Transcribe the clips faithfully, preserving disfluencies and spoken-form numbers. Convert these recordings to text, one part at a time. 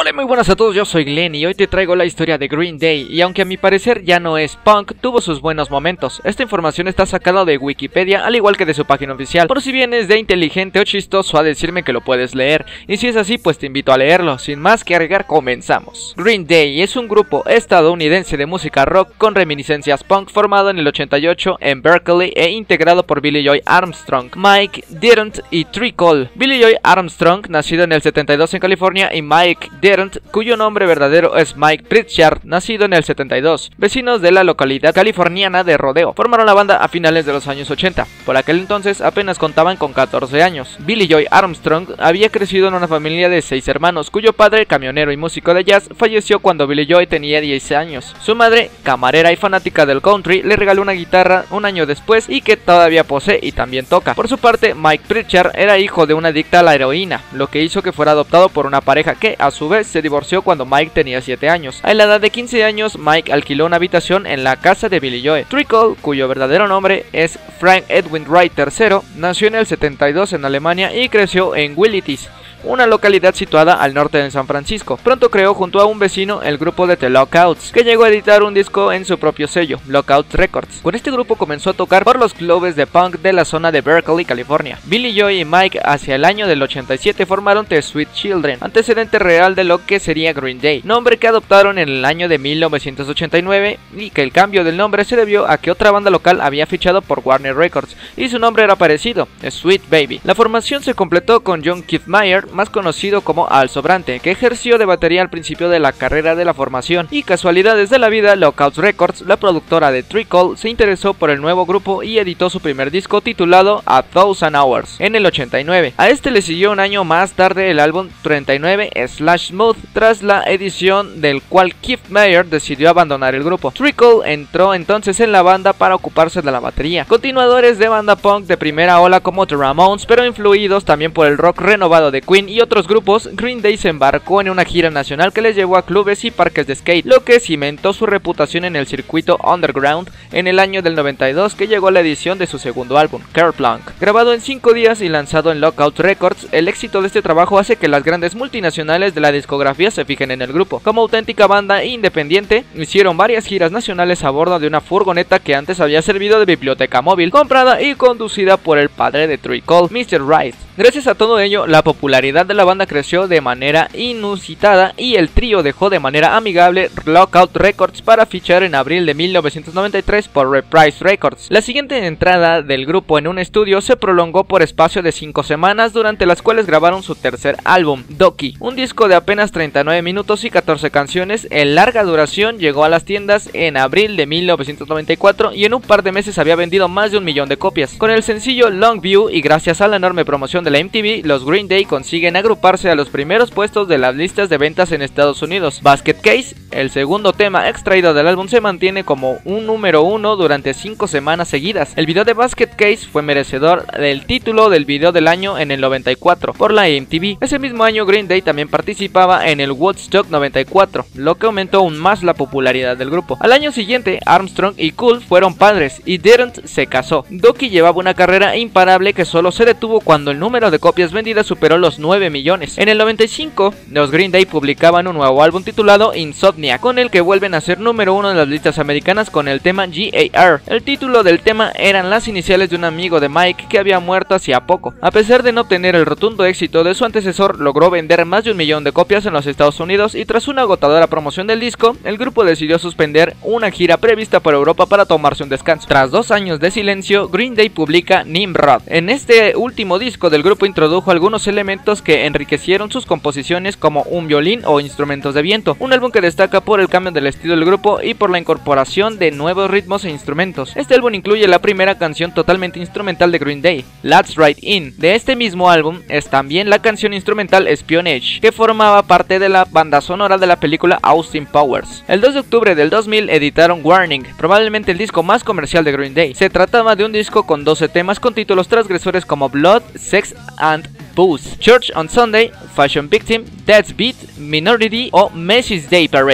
Hola, muy buenas a todos, yo soy Glenn y hoy te traigo la historia de Green Day. Y aunque a mi parecer ya no es punk, tuvo sus buenos momentos. Esta información está sacada de Wikipedia, al igual que de su página oficial, por si vienes de inteligente o chistoso a decirme que lo puedes leer. Y si es así, pues te invito a leerlo. Sin más que agregar, comenzamos. Green Day es un grupo estadounidense de música rock con reminiscencias punk formado en el ochenta y ocho en Berkeley e integrado por Billie Joe Armstrong, Mike Dirnt y Tree Cole. Billie Joe Armstrong, nacido en el setenta y dos en California, y Mike Dirnt, cuyo nombre verdadero es Mike Pritchard, nacido en el setenta y dos, vecinos de la localidad californiana de Rodeo, formaron la banda a finales de los años ochenta. Por aquel entonces apenas contaban con catorce años. Billie Joe Armstrong había crecido en una familia de seis hermanos, cuyo padre, camionero y músico de jazz, falleció cuando Billie Joe tenía diez años. Su madre, camarera y fanática del country, le regaló una guitarra un año después y que todavía posee y también toca. Por su parte, Mike Pritchard era hijo de una adicta a la heroína, lo que hizo que fuera adoptado por una pareja que, a su vez, se divorció cuando Mike tenía siete años. A la edad de quince años, Mike alquiló una habitación en la casa de Billie Joe. Tree Cole, cuyo verdadero nombre es Frank Edwin Wright tercero, nació en el setenta y dos en Alemania y creció en Willits, una localidad situada al norte de San Francisco. Pronto creó junto a un vecino el grupo de The Lockouts, que llegó a editar un disco en su propio sello, Lockout Records. Con este grupo comenzó a tocar por los clubes de punk de la zona de Berkeley, California. Billie Joe y Mike hacia el año del ochenta y siete formaron The Sweet Children, antecedente real de lo que sería Green Day, nombre que adoptaron en el año de mil novecientos ochenta y nueve, y que el cambio del nombre se debió a que otra banda local había fichado por Warner Records y su nombre era parecido, Sweet Baby. La formación se completó con John Keith Meyer, más conocido como Al Sobrante, que ejerció de batería al principio de la carrera de la formación, y casualidades de la vida, Lockout Records, la productora de Tree Cole, se interesó por el nuevo grupo y editó su primer disco titulado A Thousand Hours en el ochenta y nueve. A este le siguió un año más tarde el álbum treinta y nueve Slash Smooth, tras la edición del cual Keith Meyer decidió abandonar el grupo. Tree Cole entró entonces en la banda para ocuparse de la batería. Continuadores de banda punk de primera ola como The Ramones, pero influidos también por el rock renovado de Queen y otros grupos, Green Day se embarcó en una gira nacional que les llevó a clubes y parques de skate, lo que cimentó su reputación en el circuito underground en el año del noventa y dos, que llegó a la edición de su segundo álbum, Kerplunk. Grabado en cinco días y lanzado en Lockout Records, el éxito de este trabajo hace que las grandes multinacionales de la discografía se fijen en el grupo. Como auténtica banda independiente, hicieron varias giras nacionales a bordo de una furgoneta que antes había servido de biblioteca móvil, comprada y conducida por el padre de Tree Cole, mister Wright. Gracias a todo ello, la popularidad de la banda creció de manera inusitada y el trío dejó de manera amigable Lockout Records para fichar en abril de mil novecientos noventa y tres por Reprise Records. La siguiente entrada del grupo en un estudio se prolongó por espacio de cinco semanas, durante las cuales grabaron su tercer álbum, Doki, un disco de apenas treinta y nueve minutos y catorce canciones en larga duración. Llegó a las tiendas en abril de mil novecientos noventa y cuatro y en un par de meses había vendido más de un millón de copias. Con el sencillo Longview y gracias a la enorme promoción de la M T V, los Green Day consiguen agruparse a los primeros puestos de las listas de ventas en Estados Unidos. Basket Case, el segundo tema extraído del álbum, se mantiene como un número uno durante cinco semanas seguidas. El video de Basket Case fue merecedor del título del video del año en el noventa y cuatro por la M T V. Ese mismo año Green Day también participaba en el Woodstock noventa y cuatro, lo que aumentó aún más la popularidad del grupo. Al año siguiente, Armstrong y Cole fueron padres y Dirnt se casó. Doki llevaba una carrera imparable que solo se detuvo cuando el número de copias vendidas superó los nueve millones. En el noventa y cinco, los Green Day publicaban un nuevo álbum titulado Insomnia, con el que vuelven a ser número uno en las listas americanas con el tema G A R. El título del tema eran las iniciales de un amigo de Mike que había muerto hacía poco. A pesar de no tener el rotundo éxito de su antecesor, logró vender más de un millón de copias en los Estados Unidos, y tras una agotadora promoción del disco, el grupo decidió suspender una gira prevista por Europa para tomarse un descanso. Tras dos años de silencio, Green Day publica Nimrod. En este último disco del grupo introdujo algunos elementos que enriquecieron sus composiciones, como un violín o instrumentos de viento, un álbum que destaca por el cambio del estilo del grupo y por la incorporación de nuevos ritmos e instrumentos. Este álbum incluye la primera canción totalmente instrumental de Green Day, Let's Ride In. De este mismo álbum es también la canción instrumental Espionage, que formaba parte de la banda sonora de la película Austin Powers. El dos de octubre del dos mil editaron Warning, probablemente el disco más comercial de Green Day. Se trataba de un disco con doce temas con títulos transgresores como Blood, Sex and Booze, Church on Sunday, Fashion Victim, Death's Beat, Minority o Macy's Day Parade.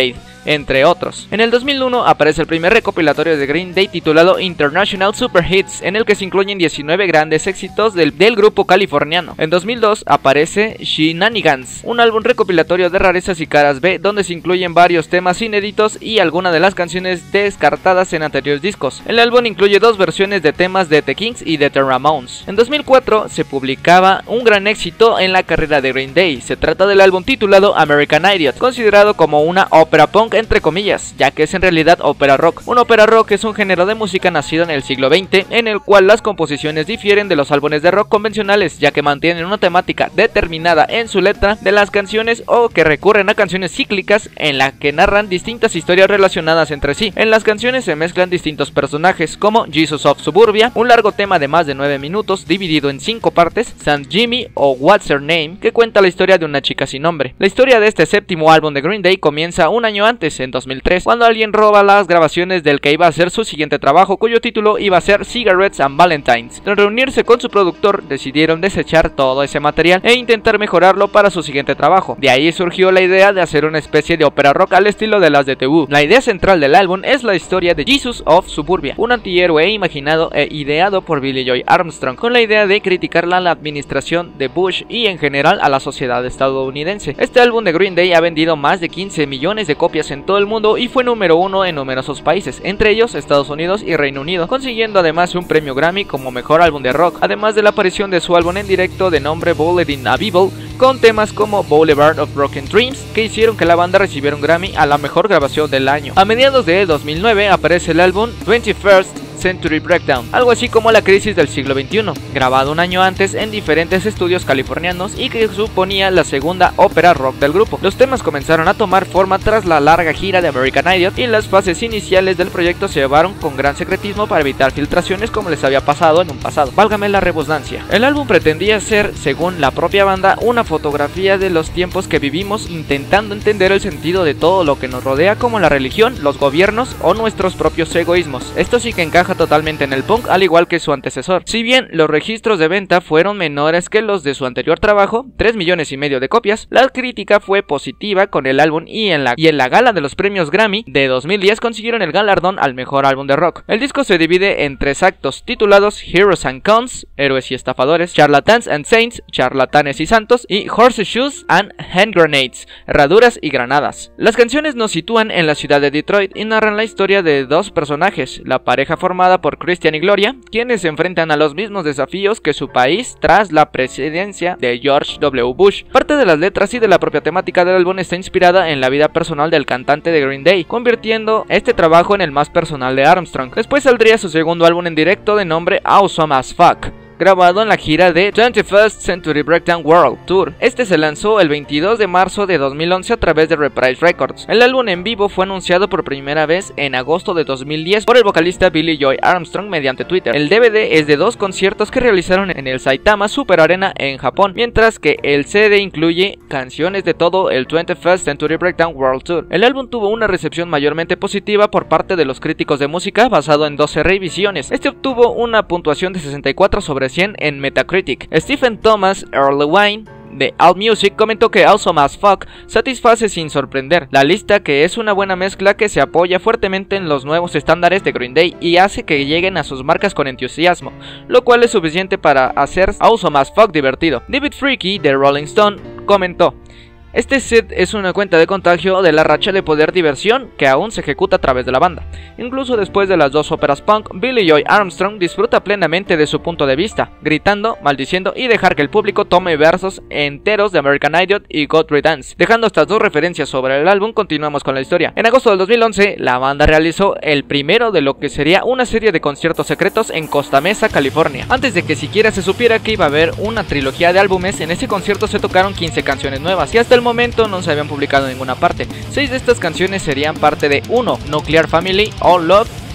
entre otros. En el dos mil uno aparece el primer recopilatorio de Green Day titulado International Super Hits, en el que se incluyen diecinueve grandes éxitos del, del grupo californiano. En dos mil dos aparece Shenanigans, un álbum recopilatorio de rarezas y caras B, donde se incluyen varios temas inéditos y algunas de las canciones descartadas en anteriores discos. El álbum incluye dos versiones de temas de The Kings y de The Ramones. En dos mil cuatro se publicaba un gran éxito en la carrera de Green Day. Se trata del álbum titulado American Idiot, considerado como una ópera punk entre comillas, ya que es en realidad ópera rock. Un ópera rock es un género de música nacido en el siglo veinte, en el cual las composiciones difieren de los álbumes de rock convencionales, ya que mantienen una temática determinada en su letra de las canciones o que recurren a canciones cíclicas en la que narran distintas historias relacionadas entre sí. En las canciones se mezclan distintos personajes como Jesus of Suburbia, un largo tema de más de nueve minutos dividido en cinco partes, Saint Jimmy o What's Her Name, que cuenta la historia de una chica sin nombre. La historia de este séptimo álbum de Green Day comienza un año antes, en dos mil tres, cuando alguien roba las grabaciones del que iba a ser su siguiente trabajo, cuyo título iba a ser Cigarettes and Valentines. Tras reunirse con su productor, decidieron desechar todo ese material e intentar mejorarlo para su siguiente trabajo. De ahí surgió la idea de hacer una especie de ópera rock al estilo de las de The Who. La idea central del álbum es la historia de Jesus of Suburbia, un antihéroe imaginado e ideado por Billie Joy Armstrong, con la idea de criticarla a la administración de Bush y en general a la sociedad estadounidense. Este álbum de Green Day ha vendido más de quince millones de copias en todo el mundo y fue número uno en numerosos países, entre ellos Estados Unidos y Reino Unido, consiguiendo además un premio Grammy como mejor álbum de rock, además de la aparición de su álbum en directo de nombre Bulletin a Bible, con temas como Boulevard of Broken Dreams, que hicieron que la banda recibiera un Grammy a la mejor grabación del año. A mediados de dos mil nueve aparece el álbum twenty-first Century Breakdown, algo así como la crisis del siglo veintiuno, grabado un año antes en diferentes estudios californianos y que suponía la segunda ópera rock del grupo. Los temas comenzaron a tomar forma tras la larga gira de American Idiot y las fases iniciales del proyecto se llevaron con gran secretismo para evitar filtraciones como les había pasado en un pasado. Válgame la redundancia. El álbum pretendía ser, según la propia banda, una fotografía de los tiempos que vivimos, intentando entender el sentido de todo lo que nos rodea, como la religión, los gobiernos o nuestros propios egoísmos. Esto sí que encaja totalmente en el punk, al igual que su antecesor. Si bien los registros de venta fueron menores que los de su anterior trabajo, tres millones y medio de copias, la crítica fue positiva con el álbum y en la, y en la gala de los premios Grammy de dos mil diez consiguieron el galardón al mejor álbum de rock. El disco se divide en tres actos titulados Heroes and Cons, Héroes y Estafadores, Charlatans and Saints, Charlatanes y Santos, y Horseshoes and Hand Grenades, Herraduras y Granadas. Las canciones nos sitúan en la ciudad de Detroit y narran la historia de dos personajes, la pareja formada por Christian y Gloria, quienes se enfrentan a los mismos desafíos que su país tras la presidencia de George W. Bush. Parte de las letras y de la propia temática del álbum está inspirada en la vida personal del cantante de Green Day, convirtiendo este trabajo en el más personal de Armstrong. Después saldría su segundo álbum en directo de nombre Awesome as Fuck, grabado en la gira de twenty-first Century Breakdown World Tour. Este se lanzó el veintidós de marzo de dos mil once a través de Reprise Records. El álbum en vivo fue anunciado por primera vez en agosto de dos mil diez por el vocalista Billie Joy Armstrong mediante Twitter. El D V D es de dos conciertos que realizaron en el Saitama Super Arena en Japón, mientras que el C D incluye canciones de todo el twenty-first Century Breakdown World Tour. El álbum tuvo una recepción mayormente positiva por parte de los críticos de música, basado en doce revisiones. Este obtuvo una puntuación de sesenta y cuatro sobre cien en Metacritic. Stephen Thomas Erlewine de AllMusic comentó que Awesome as Fuck satisface sin sorprender la lista, que es una buena mezcla que se apoya fuertemente en los nuevos estándares de Green Day y hace que lleguen a sus marcas con entusiasmo, lo cual es suficiente para hacer Awesome as Fuck divertido. David Freaky de Rolling Stone comentó: este set es una cuenta de contagio de la racha de poder diversión que aún se ejecuta a través de la banda. Incluso después de las dos óperas punk, Billie Joy Armstrong disfruta plenamente de su punto de vista, gritando, maldiciendo y dejar que el público tome versos enteros de American Idiot y God Dance. Dejando estas dos referencias sobre el álbum, continuamos con la historia. En agosto del dos mil once, la banda realizó el primero de lo que sería una serie de conciertos secretos en Costa Mesa, California. Antes de que siquiera se supiera que iba a haber una trilogía de álbumes, en ese concierto se tocaron quince canciones nuevas y hasta el momento no se habían publicado en ninguna parte. Seis de estas canciones serían parte de uno, Nuclear Family, All Love,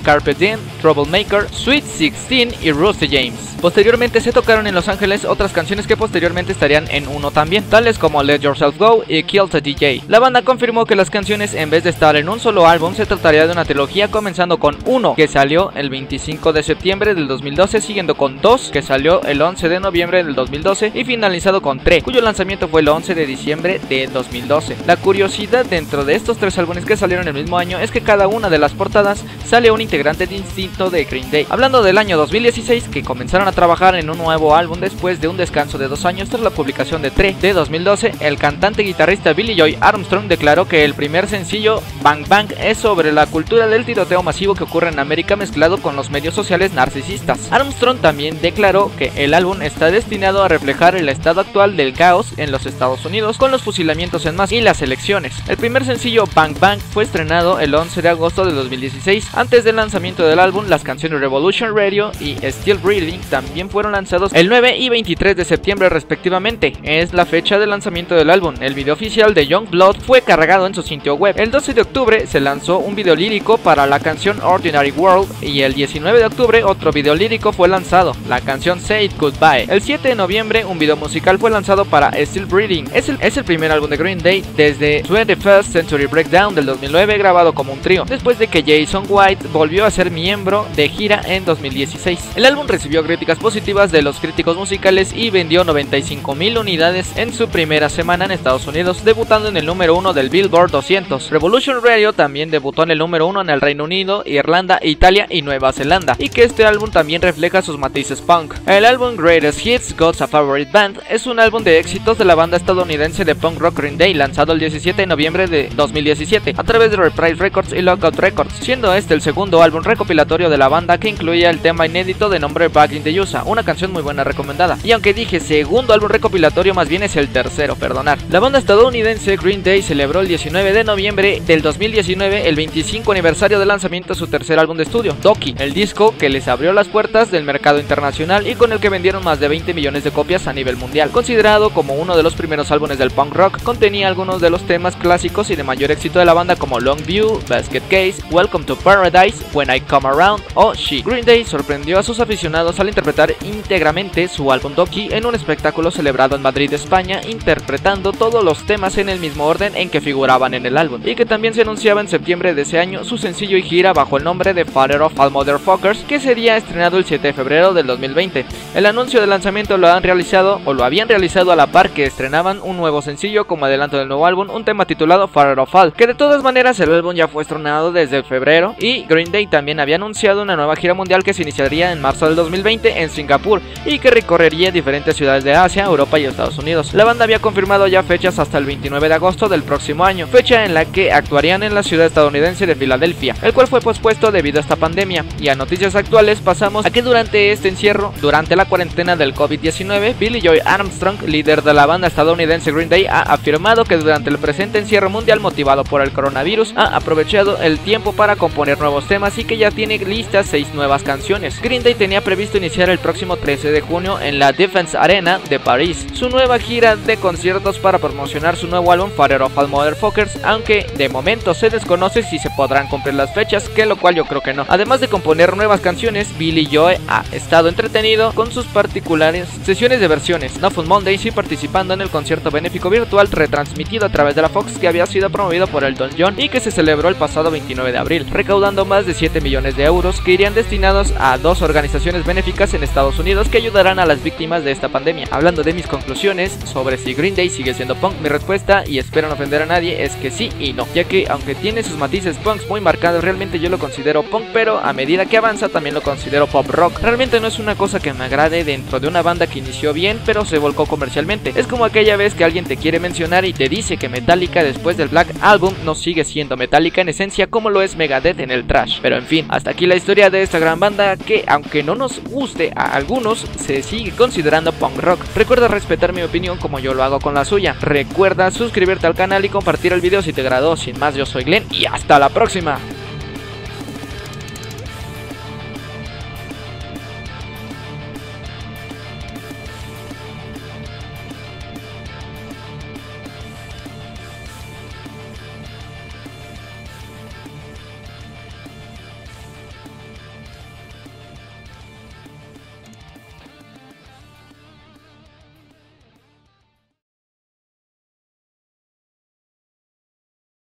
Carpe Diem, Troublemaker, Sweet sixteen y Rusty James. Posteriormente se tocaron en Los Ángeles otras canciones que posteriormente estarían en uno también, tales como Let Yourself Go y Kill the D J. La banda confirmó que las canciones, en vez de estar en un solo álbum, se trataría de una trilogía, comenzando con uno, que salió el veinticinco de septiembre del dos mil doce, siguiendo con dos, que salió el once de noviembre del dos mil doce, y finalizado con tres, cuyo lanzamiento fue el once de diciembre de dos mil doce. La curiosidad dentro de estos tres álbumes que salieron el mismo año es que cada una de las portadas sale un integrante distinto de Green Day. Hablando del año dos mil dieciséis, que comenzaron a trabajar en un nuevo álbum después de un descanso de dos años tras la publicación de Tre de dos mil doce, el cantante y guitarrista Billy Joy Armstrong declaró que el primer sencillo, Bang Bang, es sobre la cultura del tiroteo masivo que ocurre en América mezclado con los medios sociales narcisistas. Armstrong también declaró que el álbum está destinado a reflejar el estado actual del caos en los Estados Unidos con los fusilamientos en masa y las elecciones. El primer sencillo, Bang Bang, fue estrenado el once de agosto de dos mil dieciséis. Antes del lanzamiento del álbum, las canciones Revolution Radio y Still Breathing también fueron lanzados el nueve y veintitrés de septiembre respectivamente. Es la fecha de lanzamiento del álbum. El video oficial de Youngblood fue cargado en su sitio web. El doce de octubre se lanzó un video lírico para la canción Ordinary World, y el diecinueve de octubre otro video lírico fue lanzado, la canción Say It Goodbye. El siete de noviembre un video musical fue lanzado para Still Breathing. Es el, es el primer álbum de Green Day desde twenty-first Century Breakdown del dos mil nueve, grabado como un trío, después de que Jason White volvió a ser miembro de gira en dos mil dieciséis. El álbum recibió críticas positivas de los críticos musicales y vendió noventa y cinco mil unidades en su primera semana en Estados Unidos, debutando en el número uno del Billboard doscientos. Revolution Radio también debutó en el número uno en el Reino Unido, Irlanda, Italia y Nueva Zelanda, y que este álbum también refleja sus matices punk. El álbum Greatest Hits, God's a Favorite Band es un álbum de éxitos de la banda estadounidense de punk rock Green Day, lanzado el diecisiete de noviembre de dos mil diecisiete a través de Reprise Records y Lookout Records, siendo este el segundo álbum recopilatorio de la banda, que incluía el tema inédito de nombre Back in the U S A, una canción muy buena recomendada. Y aunque dije segundo álbum recopilatorio, más bien es el tercero, perdonar. La banda estadounidense Green Day celebró el diecinueve de noviembre del dos mil diecinueve el veinticinco aniversario de lanzamiento de su tercer álbum de estudio, Doki, el disco que les abrió las puertas del mercado internacional y con el que vendieron más de veinte millones de copias a nivel mundial. Considerado como uno de los primeros álbumes del punk rock, contenía algunos de los temas clásicos y de mayor éxito de la banda, como Longview, Basket Case, Welcome to Paradise, When I Come Around o She. Green Day sorprendió a sus aficionados al interpretar íntegramente su álbum Doki en un espectáculo celebrado en Madrid, España, interpretando todos los temas en el mismo orden en que figuraban en el álbum, y que también se anunciaba en septiembre de ese año su sencillo y gira bajo el nombre de Father of All Motherfuckers, que sería estrenado el siete de febrero del dos mil veinte. El anuncio del lanzamiento lo han realizado o lo habían realizado a la par que estrenaban un nuevo sencillo como adelanto del nuevo álbum, un tema titulado Father of All, que de todas maneras el álbum ya fue estrenado desde febrero, y Green Day también había anunciado una nueva gira mundial que se iniciaría en marzo del dos mil veinte en Singapur y que recorrería diferentes ciudades de Asia, Europa y Estados Unidos. La banda había confirmado ya fechas hasta el veintinueve de agosto del próximo año, fecha en la que actuarían en la ciudad estadounidense de Filadelfia, el cual fue pospuesto debido a esta pandemia. Y a noticias actuales pasamos a que durante este encierro, durante la cuarentena del COVID diecinueve, Billy Joy Armstrong, líder de la banda estadounidense Green Day, ha afirmado que durante el presente encierro mundial motivado por el coronavirus, ha aprovechado el tiempo para componer nuevos temas y que ya tiene listas seis nuevas canciones. Green Day tenía previsto iniciar el próximo trece de junio en la Defense Arena de París su nueva gira de conciertos para promocionar su nuevo álbum Father of All Motherfuckers, aunque de momento se desconoce si se podrán cumplir las fechas, que lo cual yo creo que no. Además de componer nuevas canciones, Billy Joy ha estado entretenido con sus particulares sesiones de versiones, No Fun Mondays, y participando en el concierto benéfico virtual retransmitido a través de la Fox, que había sido promovido por Elton John y que se celebró el pasado veintinueve de abril, recaudando más de siete millones de euros que irían destinados a dos organizaciones benéficas en Estados Unidos que ayudarán a las víctimas de esta pandemia. Hablando de mis conclusiones sobre si Green Day sigue siendo punk, mi respuesta, y espero no ofender a nadie, es que sí y no, ya que aunque tiene sus matices punks muy marcados, realmente yo lo considero punk, pero a medida que avanza también lo considero pop rock. Realmente no es una cosa que me agrade dentro de una banda que inició bien pero se volcó comercialmente. Es como aquella vez que alguien te quiere mencionar y te dice que Metallica después del Black Album no sigue siendo Metallica en esencia como lo es Megadeth en el thrash. Pero en fin, hasta aquí la historia de esta gran banda que, aunque no nos guste a algunos, se sigue considerando punk rock. Recuerda respetar mi opinión como yo lo hago con la suya. Recuerda suscribirte al canal y compartir el video si te agradó. Sin más, yo soy Glenn y hasta la próxima.